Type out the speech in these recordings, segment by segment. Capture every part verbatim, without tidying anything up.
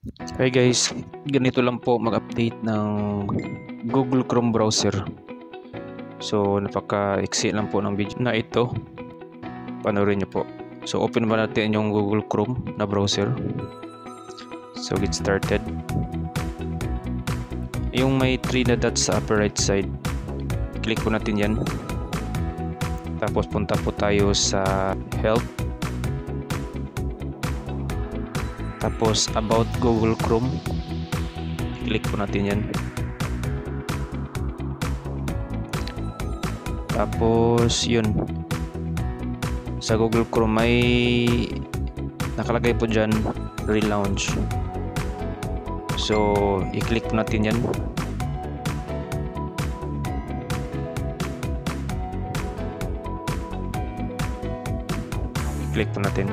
Hi guys, ganito lang po mag-update ng Google Chrome browser. So napaka-iksi lang po ng video na ito. Panoorin niyo po. So open ba natin yung Google Chrome na browser. So get started. Yung may three na dots sa upper right side, click po natin yan. Tapos punta po tayo sa help. Tapos about Google Chrome, click po natin yan. Tapos yun, sa Google Chrome may nakalagay po dyan relaunch. So i-click po natin yan. I-click po natin.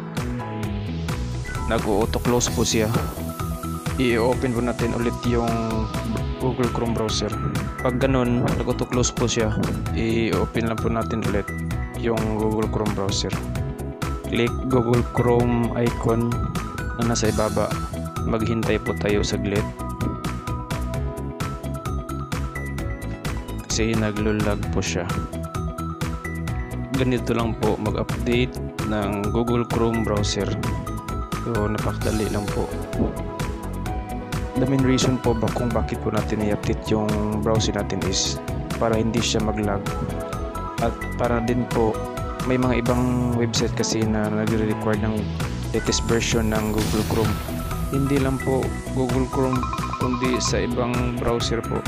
Nag-auto close po siya. I-open po natin ulit yung Google Chrome browser. Pag ganun, nag-auto close po siya, i-open lang po natin ulit yung Google Chrome browser. Click Google Chrome icon na nasa ibaba. Maghintay po tayo saglit kasi naglulag po siya. Ganito lang po mag-update ng Google Chrome browser. So napakadali lang po. The main reason po ba kung bakit po natin i-update yung browser natin is para hindi siya mag-lag, at para din po may mga ibang website kasi na nagre-require ng latest version ng Google Chrome. Hindi lang po Google Chrome kundi sa ibang browser po.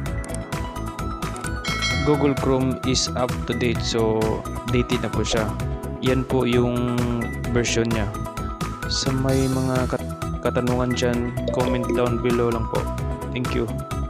Google Chrome is up to date, so updated na po siya. Yan po yung version niya. Sa may mga kat katanungan dyan, comment down below lang po. Thank you.